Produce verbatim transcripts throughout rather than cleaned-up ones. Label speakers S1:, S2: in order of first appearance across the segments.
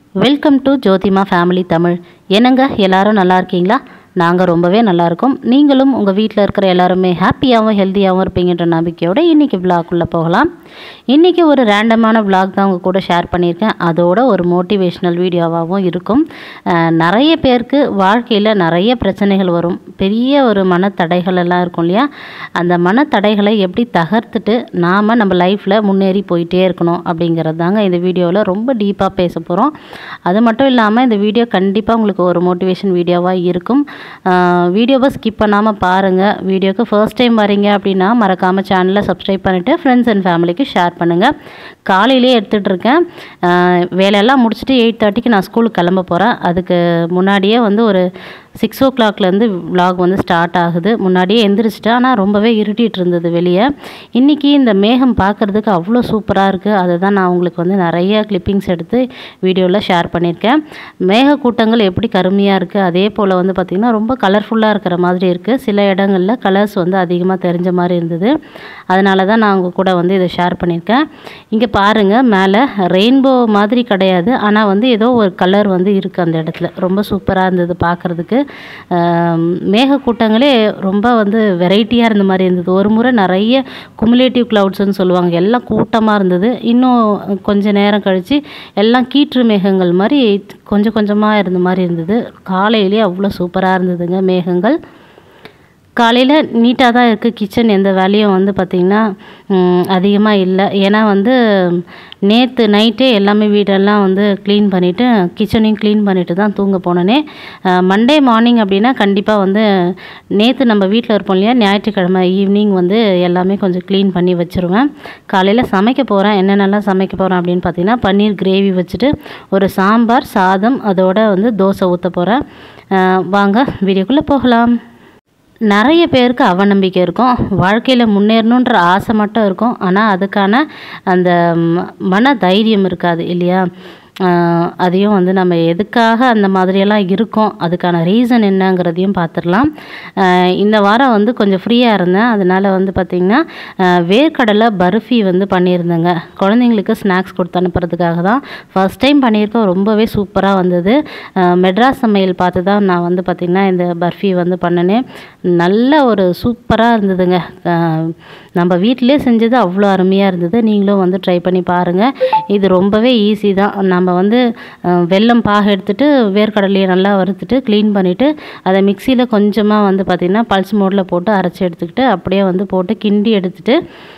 S1: Welcome to Jothima family Tamil. என்னங்க எல்லாரும் நல்லா இருக்கீங்களா? நாங்கள் ரொம்பவே நல்லாயிருக்கோம். நீங்களும் உங்கள் வீட்டில் இருக்கிற எல்லாருமே ஹாப்பியாகவும் ஹெல்த்தியாகவும் இருப்பீங்கன்ற நம்பிக்கையோடு இன்றைக்கி விளாக்குள்ளே போகலாம். இன்றைக்கி ஒரு ரேண்டமான விளாக் தான் உங்கள் கூட ஷேர் பண்ணியிருக்கேன். அதோட ஒரு மோட்டிவேஷ்னல் வீடியோவாகவும் இருக்கும். நிறைய பேருக்கு வாழ்க்கையில் நிறைய பிரச்சனைகள் வரும். பெரிய ஒரு மனத்தடைகள் எல்லாம் இருக்கும் இல்லையா? அந்த மனத்தடைகளை எப்படி தகர்த்துட்டு நாம் நம்ம லைஃப்பில் முன்னேறி போயிட்டே இருக்கணும் அப்படிங்கிறது தாங்க இந்த வீடியோவில் ரொம்ப டீப்பாக பேச போகிறோம். அது மட்டும் இல்லாமல் இந்த வீடியோ கண்டிப்பாக உங்களுக்கு ஒரு மோட்டிவேஷன் வீடியோவாக இருக்கும். வீடியோவை ஸ்கிப் பண்ணாமல் பாருங்கள். வீடியோக்கு ஃபர்ஸ்ட் டைம் வரீங்க அப்படின்னா மறக்காமல் சேனலை சப்ஸ்கிரைப் பண்ணிவிட்டு ஃப்ரெண்ட்ஸ் அண்ட் ஃபேமிலிக்கு ஷேர் பண்ணுங்கள். காலையிலே எடுத்துகிட்டு இருக்கேன். வேலையெல்லாம் முடிச்சுட்டு எயிட் தேர்ட்டிக்கு நான் ஸ்கூலுக்கு கிளம்ப போகிறேன். அதுக்கு முன்னாடியே வந்து ஒரு சிக்ஸ் ஓ கிளாக்லேருந்து விலாக் வந்து ஸ்டார்ட் ஆகுது. முன்னாடியே எந்திரிச்சிட்டேன். ஆனால் ரொம்பவே இருட்டிகிட்டு இருந்தது வெளியே. இன்றைக்கி இந்த மேகம் பார்க்குறதுக்கு அவ்வளோ சூப்பராக இருக்குது. அதை தான் நான் உங்களுக்கு வந்து நிறைய கிளிப்பிங்ஸ் எடுத்து வீடியோவில் ஷேர் பண்ணியிருக்கேன். மேகக்கூட்டங்கள் எப்படி கருமையாக இருக்குது, அதே போல் வந்து பார்த்திங்கன்னா ரொம்ப கலர்ஃபுல்லாக இருக்கிற மாதிரி இருக்குது. சில இடங்களில் கலர்ஸ் வந்து அதிகமாக தெரிஞ்ச மாதிரி இருந்தது. அதனால தான் நான் உங்கள் கூட வந்து இதை ஷேர் பண்ணியிருக்கேன். இங்கே பாருங்கள், மேலே ரெயின்போ மாதிரி கிடையாது, ஆனால் வந்து ஏதோ ஒரு கலர் வந்து இருக்குது அந்த இடத்துல. ரொம்ப சூப்பராக இருந்தது பார்க்குறதுக்கு. மேகக்கூட்டங்களே ரொம்ப வந்து வெரைட்டியாக இருந்த மாதிரி இருந்தது. ஒரு முறை நிறைய குமுலேட்டிவ் க்ளவுட்ஸ்ன்னு சொல்லுவாங்க, எல்லாம் கூட்டமாக இருந்தது. இன்னும் கொஞ்சம் நேரம் கழித்து எல்லாம் கீற்று மேகங்கள் மாதிரி கொஞ்சம் கொஞ்சமாக இருந்த மாதிரி இருந்தது. காலையிலே அவ்வளோ சூப்பராக இருந்ததுங்க மேகங்கள். காலையில் நீட்டாக தான் இருக்குது. கிச்சன் எந்த வேலையும் வந்து பார்த்திங்கன்னா அதிகமாக இல்லை. ஏன்னா வந்து நேற்று நைட்டே எல்லாமே வீடெல்லாம் வந்து க்ளீன் பண்ணிவிட்டு கிச்சனையும் க்ளீன் பண்ணிவிட்டு தான் தூங்க போனேனே. மண்டே மார்னிங் அப்படின்னா கண்டிப்பாக வந்து நேற்று நம்ம வீட்டில் இருப்போம் இல்லையா, ஞாயிற்றுக்கிழமை ஈவினிங் வந்து எல்லாமே கொஞ்சம் க்ளீன் பண்ணி வச்சுருவேன். காலையில் சமைக்க போகிறேன். என்னென்னலாம் சமைக்க போகிறேன் அப்படின்னு பார்த்திங்கன்னா, பன்னீர் கிரேவி வச்சுட்டு ஒரு சாம்பார் சாதம், அதோட வந்து தோசை ஊற்ற போகிறேன். வாங்க வீடியோக்குள்ளே போகலாம். நிறைய பேருக்கு அவநம்பிக்கை இருக்கும். வாழ்க்கையில் முன்னேறணுன்ற ஆசை மட்டும் இருக்கும். ஆனால் அதுக்கான அந்த மன தைரியம் இருக்காது இல்லையா? அதையும் வந்து நம்ம எதுக்காக அந்த மாதிரியெல்லாம் இருக்கோம், அதுக்கான ரீசன் என்னங்கிறதையும் பார்த்துடலாம். இந்த வாரம் வந்து கொஞ்சம் ஃப்ரீயாக இருந்தேன். அதனால் வந்து பார்த்திங்கன்னா வேர்க்கடலை பர்ஃபி வந்து பண்ணியிருந்தேங்க. குழந்தைங்களுக்கு ஸ்நாக்ஸ் கொடுத்து அனுப்புறதுக்காக தான் ஃபர்ஸ்ட் டைம் பண்ணியிருக்கோம். ரொம்பவே சூப்பராக வந்தது. மெட்ராஸ் சமையல் பார்த்து தான் நான் வந்து பார்த்திங்கன்னா இந்த பர்ஃபி வந்து பண்ணினேன். நல்ல ஒரு சூப்பராக இருந்ததுங்க. நம்ம வீட்டிலே செஞ்சது அவ்வளோ அருமையாக இருந்தது. நீங்களும் வந்து ட்ரை பண்ணி பாருங்கள். இது ரொம்பவே ஈஸி தான். நம்ம வந்து வெல்லம் பாக எடுத்துகிட்டு வேர்க்கடலையை நல்லா வறுத்துட்டு க்ளீன் பண்ணிவிட்டு அதை மிக்சியில் கொஞ்சமாக வந்து பார்த்திங்கன்னா பல்ஸ் மோடில் போட்டு அரைச்சி எடுத்துக்கிட்டு அப்படியே வந்து போட்டு கிண்டி எடுத்துகிட்டு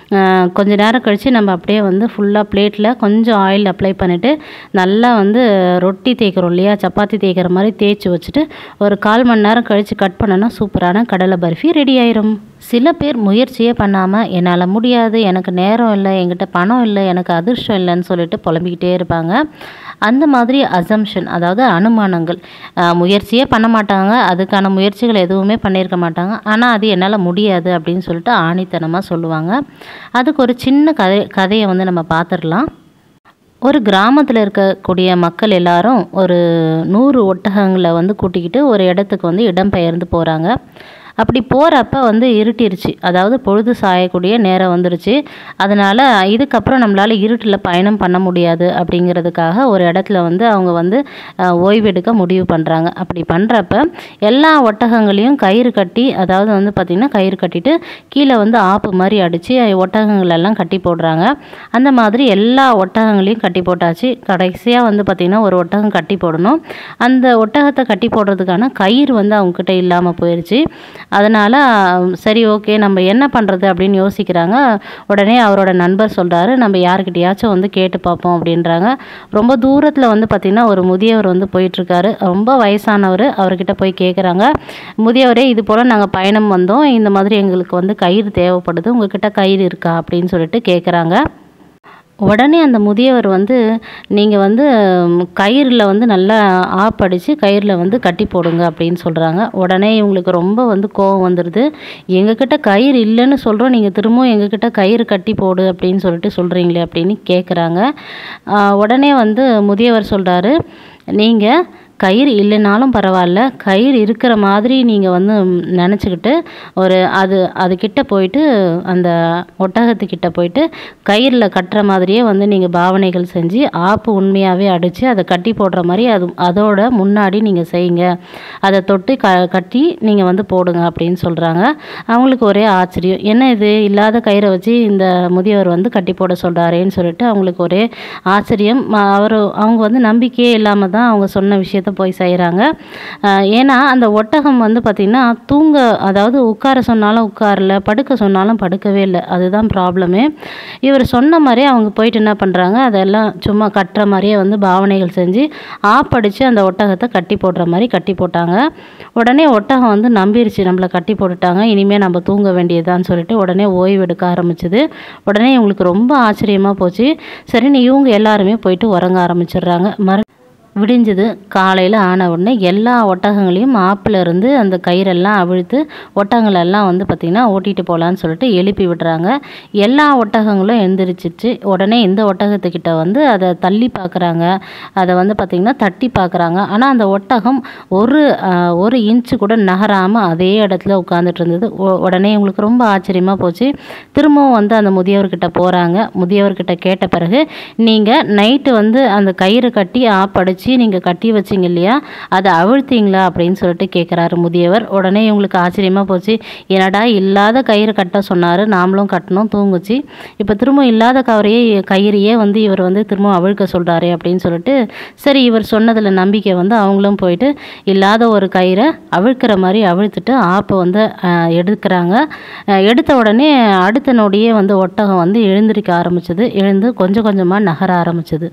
S1: கொஞ்ச நேரம் கழித்து நம்ம அப்படியே வந்து ஃபுல்லாக பிளேட்டில் கொஞ்சம் ஆயில் அப்ளை பண்ணிவிட்டு நல்லா வந்து ரொட்டி தேய்க்கிறோம் இல்லையா, சப்பாத்தி தேய்க்கிற மாதிரி தேய்ச்சி வச்சுட்டு ஒரு கால் மணி நேரம் கழித்து கட் பண்ணோன்னா சூப்பரான கடலை பர்ஃபி ரெடி ஆயிரும். சில பேர் முயற்சியே பண்ணாமல் என்னால் முடியாது, எனக்கு நேரம் இல்லை, என்கிட்ட பணம் இல்லை, எனக்கு அதிர்ஷ்டம் இல்லைன்னு சொல்லிட்டு புலம்பிக்கிட்டே இருப்பாங்க. அந்த மாதிரி அசம்ஷன், அதாவது அனுமானங்கள். முயற்சியே பண்ண மாட்டாங்க, அதுக்கான முயற்சிகள் எதுவுமே பண்ணியிருக்க மாட்டாங்க. ஆனால் அது என்னால் முடியாது அப்படின்னு சொல்லிட்டு ஆணித்தனமாக சொல்லுவாங்க. அதுக்கு ஒரு சின்ன கதை கதையை வந்து நம்ம பார்த்துடலாம். ஒரு கிராமத்தில் இருக்கக்கூடிய மக்கள் எல்லாரும் ஒரு நூறு ஒட்டகங்களை வந்து கூட்டிக்கிட்டு ஒரு இடத்துக்கு வந்து இடம்பெயர்ந்து போகிறாங்க. அப்படி போகிறப்ப வந்து இருட்டிருச்சு, அதாவது பொழுது சாயக்கூடிய நேரம் வந்துருச்சு. அதனால் இதுக்கப்புறம் நம்மளால் இருட்டில் பயணம் பண்ண முடியாது அப்படிங்கிறதுக்காக ஒரு இடத்துல வந்து அவங்க வந்து ஓய்வெடுக்க முடிவு பண்ணுறாங்க. அப்படி பண்ணுறப்ப எல்லா ஒட்டகங்களையும் கயிறு கட்டி, அதாவது வந்து பார்த்திங்கன்னா கயிறு கட்டிட்டு கீழே வந்து ஆப்பு மாதிரி அடித்து ஒட்டகங்களெல்லாம் கட்டி போடுறாங்க. அந்த மாதிரி எல்லா ஒட்டகங்களையும் கட்டி போட்டாச்சு. கடைசியாக வந்து பார்த்திங்கன்னா ஒரு ஒட்டகம் கட்டி போடணும். அந்த ஒட்டகத்தை கட்டி போடுறதுக்கான கயிறு வந்து அவங்கக்கிட்ட இல்லாமல் போயிடுச்சு. அதனால் சரி ஓகே நம்ம என்ன பண்ணுறது அப்படின்னு யோசிக்கிறாங்க. உடனே அவரோட நண்பர் சொல்கிறாரு, நம்ம யாருக்கிட்டையாச்சும் வந்து கேட்டு பார்ப்போம் அப்படின்றாங்க. ரொம்ப தூரத்தில் வந்து பார்த்திங்கன்னா ஒரு முதியவர் வந்து போயிட்டுருக்காரு. ரொம்ப வயசானவர். அவர்கிட்ட போய் கேட்குறாங்க, முதியவரே இது போல் நாங்கள் பயணம் வந்தோம், இந்த மாதிரி எங்களுக்கு வந்து கயிறு தேவைப்படுது, உங்ககிட்ட கயிறு இருக்கா அப்படின்னு சொல்லிட்டு கேட்குறாங்க. உடனே அந்த முதியவர் வந்து நீங்கள் வந்து கயிறில் வந்து நல்லா ஆப்படித்து கயிறில் வந்து கட்டி போடுங்க அப்படின்னு சொல்கிறாங்க. உடனே இவங்களுக்கு ரொம்ப வந்து கோவம் வந்துடுது. எங்ககிட்ட கயிறு இல்லைன்னு சொல்கிறோம், நீங்கள் திரும்பவும் எங்ககிட்ட கயிறு கட்டி போடு அப்படின்னு சொல்லிட்டு சொல்கிறீங்களே அப்படின்னு கேட்குறாங்க. உடனே வந்து முதியவர் சொல்கிறாரு, நீங்கள் கயிறு இல்லைனாலும் பரவாயில்ல, கயிறு இருக்கிற மாதிரி நீங்கள் வந்து நினச்சிக்கிட்டு ஒரு அது அதுக்கிட்ட போயிட்டு அந்த ஒட்டகத்துக்கிட்ட போயிட்டு கயிறில் கட்டுற மாதிரியே வந்து நீங்கள் பாவனைகள் செஞ்சு ஆப்பு உண்மையாகவே அடித்து அதை கட்டி போடுற மாதிரி அது அதோட முன்னாடி நீங்கள் செய்யுங்க, அதை தொட்டு க கட்டி நீங்கள் வந்து போடுங்க அப்படின்னு சொல்கிறாங்க. அவங்களுக்கு ஒரே ஆச்சரியம், என்ன இது இல்லாத கயிறை வச்சு இந்த முதியவர் வந்து கட்டி போட சொல்கிறாரேன்னு சொல்லிட்டு அவங்களுக்கு ஒரே ஆச்சரியம். அவர் அவங்க வந்து நம்பிக்கையே இல்லாமல் தான் அவங்க சொன்ன விஷயத்த போய் செய்கிறாங்க. ஏன்னா அந்த ஒட்டகம் வந்து பார்த்திங்கன்னா தூங்க, அதாவது உட்கார சொன்னாலும் உட்காரல, படுக்க சொன்னாலும் படுக்கவே இல்லை. அதுதான் ப்ராப்ளமே. இவர் சொன்ன மாதிரியே அவங்க போயிட்டு என்ன பண்ணுறாங்க, அதெல்லாம் சும்மா கட்டுற மாதிரியே வந்து பாவனைகள் செஞ்சு ஆப்படித்து அந்த ஒட்டகத்தை கட்டி போடுற மாதிரி கட்டி போட்டாங்க. உடனே ஒட்டகம் வந்து நம்பிருச்சு, நம்மளை கட்டி போட்டுட்டாங்க, இனிமேல் நம்ம தூங்க வேண்டியதான்னு சொல்லிட்டு உடனே ஓய்வு எடுக்க ஆரம்பிச்சுது. உடனே இவங்களுக்கு ரொம்ப ஆச்சரியமாக போச்சு. சரின்னு இவங்க எல்லாருமே போயிட்டு உறங்க ஆரம்பிச்சிடுறாங்க. மறு விடிஞ்சது. காலையில் ஆன உடனே எல்லா ஒட்டகங்களையும் ஆப்பில் இருந்து அந்த கயிறெல்லாம் அவிழ்த்து ஒட்டகங்களெல்லாம் வந்து பார்த்திங்கன்னா ஓட்டிகிட்டு போகலான்னு சொல்லிட்டு எழுப்பி விடுறாங்க. எல்லா ஒட்டகங்களும் எழுந்திரிச்சிச்சு. உடனே இந்த ஒட்டகத்துக்கிட்ட வந்து அதை தள்ளி பார்க்குறாங்க, அதை வந்து பார்த்திங்கன்னா தட்டி பார்க்குறாங்க. ஆனால் அந்த ஒட்டகம் ஒரு ஒரு இன்ச்சு கூட நகராமல் அதே இடத்துல உட்காந்துட்டு இருந்தது. உடனே இவங்களுக்கு ரொம்ப ஆச்சரியமாக போச்சு. திரும்பவும் வந்து அந்த முதியவர்கிட்ட போகிறாங்க. முதியவர்கிட்ட கேட்ட பிறகு, நீங்கள் நைட்டு வந்து அந்த கயிறு கட்டி ஆப்படிச்சு நீங்கள் கட்டி வச்சிங்க இல்லையா, அதை அவிழ்த்தீங்களா அப்படின்னு சொல்லிட்டு கேட்குறாரு முதியவர். உடனே இவங்களுக்கு ஆச்சரியமாக போச்சு, என்னடா இல்லாத கயிறு கட்ட சொன்னார், நாமளும் கட்டணும், தூங்குச்சு, இப்போ திரும்ப இல்லாத கவரையே கயிறையே வந்து இவர் வந்து திரும்ப அவிழ்க்க சொல்கிறாரு அப்படின்னு சொல்லிட்டு, சரி இவர் சொன்னதில் நம்பிக்கை வந்து அவங்களும் போயிட்டு இல்லாத ஒரு கயிறை அவிழ்க்கிற மாதிரி அவிழ்த்துட்டு ஆப்பை வந்து எடுக்கிறாங்க. எடுத்த உடனே அடுத்த நொடியே வந்து ஒட்டகம் வந்து எழுந்திருக்க ஆரம்பிச்சது. எழுந்து கொஞ்சம் கொஞ்சமாக நகர ஆரம்பிச்சது.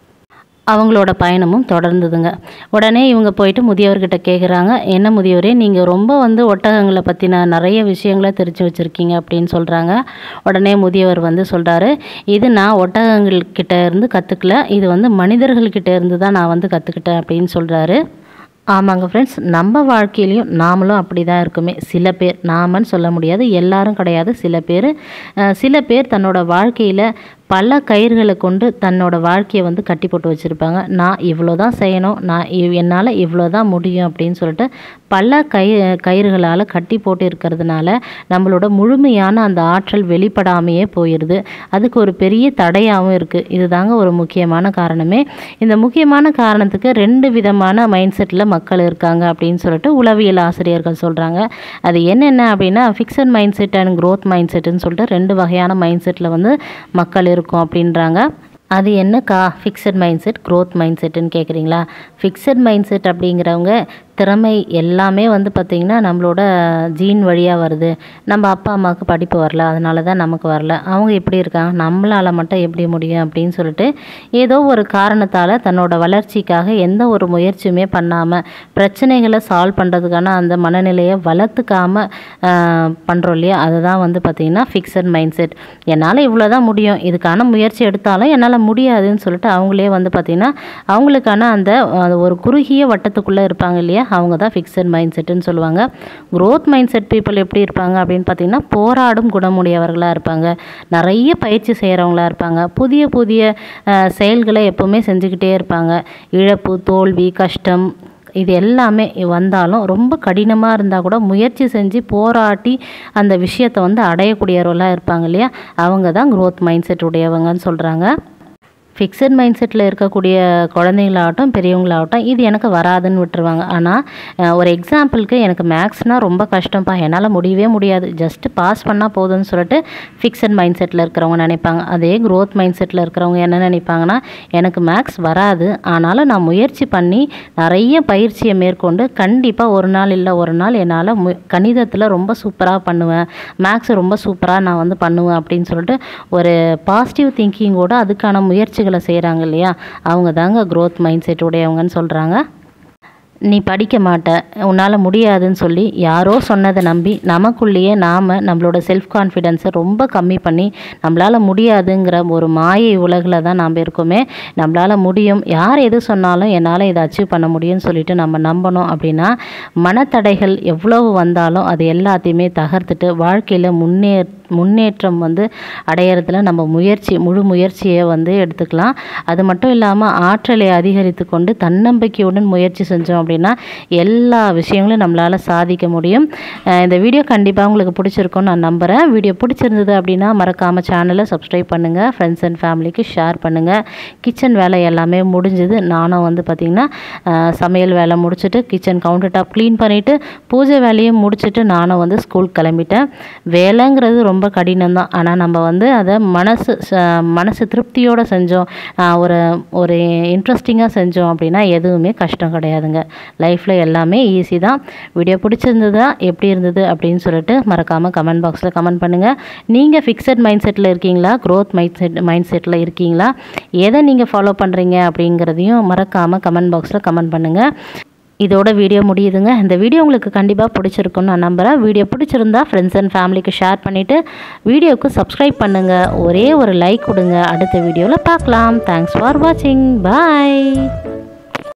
S1: அவங்களோட பயணமும் தொடர்ந்ததுங்க. உடனே இவங்க போயிட்டு முதியவர்கிட்ட கேட்குறாங்க, என்ன முதியவரே, நீங்கள் ரொம்ப வந்து ஒட்டகங்களை பற்றின நிறைய விஷயங்களை தெரிஞ்சு வச்சுருக்கீங்க அப்படின்னு சொல்கிறாங்க. உடனே முதியவர் வந்து சொல்கிறாரு, இது நான் ஒட்டகங்கள்கிட்ட இருந்து கற்றுக்கல, இது வந்து மனிதர்கள்கிட்ட இருந்து தான் நான் வந்து கற்றுக்கிட்டேன் அப்படின்னு சொல்கிறாரு. ஆமாங்க ஃப்ரெண்ட்ஸ், நம்ம வாழ்க்கையிலையும் நாமளும் அப்படி தான் இருக்குமே. சில பேர், நாமன்னு சொல்ல முடியாது, எல்லாரும் கிடையாது, சில பேர் சில பேர் தன்னோட வாழ்க்கையில் பல கயிறுகளை கொண்டு தன்னோட வாழ்க்கையை வந்து கட்டி போட்டு வச்சுருப்பாங்க. நான் இவ்வளோ தான் செய்யணும், நான் என்னால் இவ்வளோ தான் முடியும் அப்படின்னு சொல்லிட்டு பல கை கயிறுகளால் கட்டி போட்டு இருக்கிறதுனால நம்மளோட முழுமையான அந்த ஆற்றல் வெளிப்படாமையே போயிடுது. அதுக்கு ஒரு பெரிய தடையாகவும் இருக்குது. இதுதாங்க ஒரு முக்கியமான காரணமே. இந்த முக்கியமான காரணத்துக்கு ரெண்டு விதமான மைண்ட் செட்டில் மக்கள் இருக்காங்க அப்படின்னு சொல்லிட்டு உளவியல் ஆசிரியர்கள் சொல்கிறாங்க. அது என்னென்ன அப்படின்னா, fixed mindset and growth mind செட்டுன்னு சொல்லிட்டு ரெண்டு வகையான மைண்ட் செட்டில் வந்து மக்கள் இருக்கும் அப்படின்றாங்க. அது என்னக்கா fixed mindset, growth mind செட்டுன்னு கேட்குறீங்களா? ஃபிக்ஸட் மைண்ட் செட் அப்படிங்கிறவங்க திறமை எல்லாமே வந்து பார்த்திங்கன்னா நம்மளோட ஜீன் வழியாக வருது. நம்ம அப்பா அம்மாவுக்கு படிப்பு வரல, அதனால தான் நமக்கு வரல, அவங்க எப்படி இருக்காங்க, நம்மளால் மட்டும் எப்படி முடியும் அப்படின்னு சொல்லிட்டு ஏதோ ஒரு காரணத்தால் தன்னோட வளர்ச்சிக்காக எந்த ஒரு முயற்சியுமே பண்ணாமல் பிரச்சனைகளை சால்வ் பண்ணுறதுக்கான அந்த மனநிலையை வளர்த்துக்காமல் பண்ணுறோம் இல்லையா, அதுதான் வந்து பார்த்திங்கன்னா ஃபிக்ஸட் மைண்ட் செட். என்னால் இவ்வளோ தான் முடியும், இதுக்கான முயற்சி எடுத்தாலும் என்னால் முடியாதுன்னு சொல்லிட்டு அவங்களே வந்து பார்த்திங்கன்னா அவங்களுக்கான அந்த ஒரு குறுகிய வட்டத்துக்குள்ளே இருப்பாங்க இல்லையா, அவங்க தான் ஃபிக்ஸட் மைண்ட் செட்டுன்னு சொல்லுவாங்க. க்ரோத் மைண்ட் செட் பீப்புள் எப்படி இருப்பாங்க அப்படின்னு பார்த்திங்கன்னா, போராடும் குணமுடையவர்களாக இருப்பாங்க, நிறைய பயிற்சி செய்கிறவங்களா இருப்பாங்க, புதிய புதிய செயல்களை எப்போவுமே செஞ்சுக்கிட்டே இருப்பாங்க. இழப்பு, தோல்வி, கஷ்டம் இது எல்லாமே வந்தாலும் ரொம்ப கடினமாக இருந்தால் கூட முயற்சி செஞ்சு போராட்டி அந்த விஷயத்தை வந்து அடையக்கூடியவர்களாக இருப்பாங்க இல்லையா, அவங்க தான் க்ரோத் மைண்ட் செட் உடையவங்கன்னு சொல்கிறாங்க. ஃபிக்ஸட் மைண்ட் செட்டில் இருக்கக்கூடிய குழந்தைங்களாகட்டும் பெரியவங்களாகட்டும் இது எனக்கு வராதுன்னு விட்டுருவாங்க. ஆனால் ஒரு எக்ஸாம்பிளுக்கு, எனக்கு மேக்ஸ்னால் ரொம்ப கஷ்டம்ப்பா, என்னால் முடியவே முடியாது, ஜஸ்ட்டு பாஸ் பண்ணால் போதும்னு சொல்லிட்டு ஃபிக்ஸட் மைண்ட் செட்டில் இருக்கிறவங்க நினைப்பாங்க. அதே க்ரோத் மைண்ட் செட்டில் இருக்கிறவங்க என்ன நினைப்பாங்கன்னா, எனக்கு மேக்ஸ் வராது, ஆனாலும் நான் முயற்சி பண்ணி நிறைய பயிற்சியை மேற்கொண்டு கண்டிப்பாக ஒரு நாள் இல்லை ஒரு நாள் என்னால் மு கணிதத்தில் ரொம்ப சூப்பராக பண்ணுவேன், மேக்ஸ் ரொம்ப சூப்பராக நான் வந்து பண்ணுவேன் அப்படின்னு சொல்லிட்டு ஒரு பாசிட்டிவ் திங்கிங்கோடு அதுக்கான முயற்சிகள் செய்கிறாங்க இல்லையா, அவங்க தாங்க க்ரோத் மைண்ட் செட் உடையவங்கன்னு சொல்கிறாங்க. நீ படிக்க மாட்ட, உன்னால் முடியாதுன்னு சொல்லி யாரோ சொன்னதை நம்பி நமக்குள்ளேயே நாம் நம்மளோட செல்ஃப் கான்ஃபிடென்ஸை ரொம்ப கம்மி பண்ணி நம்மளால் முடியாதுங்கிற ஒரு மாயை உலகில் தான் நாம் இருக்கோமே. நம்மளால் முடியும், யார் எது சொன்னாலும் என்னால் இதை அச்சீவ் பண்ண முடியும்னு சொல்லிட்டு நம்ம நம்பணும். அப்படின்னா மனத்தடைகள் எவ்வளவு வந்தாலும் அது எல்லாத்தையுமே தகர்த்துட்டு வாழ்க்கையில் முன்னே முன்னேற்றம் வந்து அடையிறதுல நம்ம முயற்சி முழு முயற்சியை வந்து எடுத்துக்கலாம். அது மட்டும் இல்லாமல் ஆற்றலை அதிகரித்து கொண்டு தன்னம்பிக்கையுடன் முயற்சி செஞ்சோம் அப்படின்னா எல்லா விஷயங்களும் நம்மளால் சாதிக்க முடியும். இந்த வீடியோ கண்டிப்பாக உங்களுக்கு பிடிச்சிருக்கும்னு நான் நம்புகிறேன். வீடியோ பிடிச்சிருந்தது அப்படின்னா மறக்காமல் சேனலை சப்ஸ்கிரைப் பண்ணுங்கள், ஃப்ரெண்ட்ஸ் அண்ட் ஃபேமிலிக்கு ஷேர் பண்ணுங்கள். கிச்சன் வேலை எல்லாமே முடிஞ்சுது. நானும் வந்து பார்த்திங்கன்னா சமையல் வேலை முடிச்சுட்டு கிச்சன் கவுண்டர் டாப் க்ளீன் பண்ணிவிட்டு பூஜை வேலையும் முடிச்சுட்டு நானும் வந்து ஸ்கூல் கிளம்பிட்டேன். வேலைங்கிறது ரொம்ப கடினம்தான். ஆனால் நம்ம வந்து அதை மனசு மனசு திருப்தியோடு செஞ்சோம், ஒரு ஒரு இன்ட்ரெஸ்டிங்காக செஞ்சோம் அப்படின்னா எதுவுமே கஷ்டம் கிடையாதுங்க. லைஃப்பில் எல்லாமே ஈஸி தான். வீடியோ பிடிச்சிருந்ததா, எப்படி இருந்தது அப்படின்னு சொல்லிட்டு மறக்காமல் கமெண்ட் பாக்ஸில் கமெண்ட் பண்ணுங்கள். நீங்கள் ஃபிக்ஸட் மைண்ட் செட்டில் இருக்கீங்களா, க்ரோத் மைண்ட் செட் மைண்ட் செட்டில் இருக்கீங்களா, எதை நீங்கள் ஃபாலோ பண்ணுறீங்க அப்படிங்கிறதையும் மறக்காமல் கமெண்ட் பாக்ஸில் கமெண்ட் பண்ணுங்கள். இதோட வீடியோ முடியுதுங்க. இந்த வீடியோ உங்களுக்கு கண்டிப்பாக பிடிச்சிருக்குன்னு நான் நம்புகிறேன். வீடியோ பிடிச்சிருந்தா ஃப்ரெண்ட்ஸ் அண்ட் ஃபேமிலிக்கு ஷேர் பண்ணிவிட்டு வீடியோவுக்கு சப்ஸ்கிரைப் பண்ணுங்கள். ஒரே ஒரு லைக் கொடுங்க. அடுத்த வீடியோவில் பார்க்கலாம். தேங்க்ஸ் ஃபார் வாட்சிங். பாய்.